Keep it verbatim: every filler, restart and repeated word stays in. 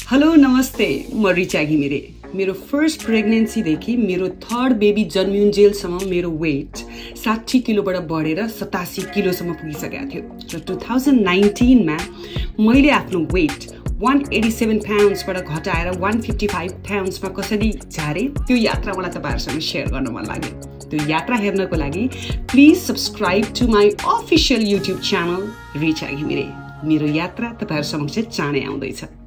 Hello नमस्ते, म रिचा घिमिरे। मेरो फर्स्ट प्रेग्नेन्सीदेखि मेरो थर्ड बेबी जन्मिउन्जेलसम्म मेरो वेट साठी किलोबाट बढेर सतासी किलोसम्म पुगिसकेको थियो र टु थाउजन्ड नाइन्टिनमा मैले आफ्नो वेट one eighty-seven पाउन्ड्सबाट घटाएर one fifty-five पाउन्ड्समा कसरी झारे त्यो यात्रा मलाई तपाईहरुसँग शेयर गर्न मन लाग्यो। त्यो यात्रा हेर्नको लागि please subscribe to my official YouTube channel Richa Ghimire. मेरो यात्रा तपाईहरु समक्ष चाँडै आउँदैछ।